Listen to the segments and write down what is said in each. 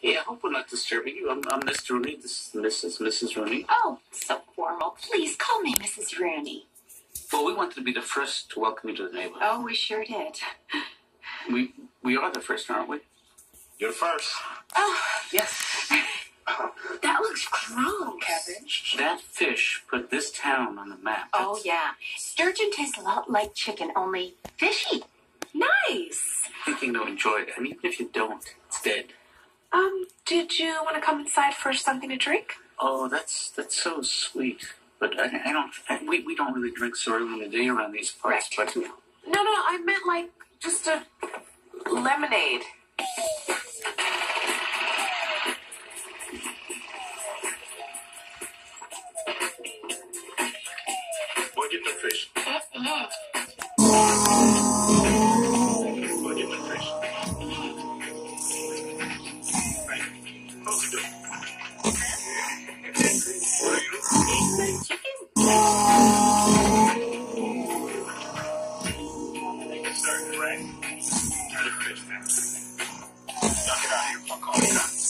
Yeah, I hope we're not disturbing you. I'm Mr. Rooney. This is Mrs. Rooney. Oh, so formal. Please call me Mrs. Rooney. Well, we wanted to be the first to welcome you to the neighborhood. Oh, we sure did. We are the first, aren't we? You're the first. Oh, Yes. that looks gross. Cabbage. That fish put this town on the map. Oh, yeah. Sturgeon tastes a lot like chicken, only fishy. Nice. Thinking you'll enjoy it. I mean, even if you don't, it's dead. Did you want to come inside for something to drink? Oh, that's so sweet. But we don't really drink so early in the day around these parts. Right. But No, I meant like just a lemonade. Boy, get the fish. Boy, get the fish. Right. How's it doing? Chicken? Sorry, right? Get the fish, man. Knock it out of here, fuck off.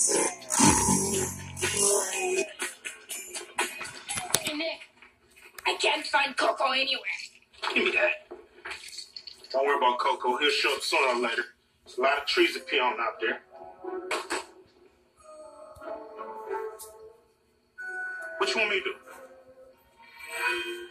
Hey, Nick. I can't find Coco anywhere. Give me that. Don't worry about Coco. He'll show up sooner or later. There's a lot of trees to pee on out there. What you want me to do?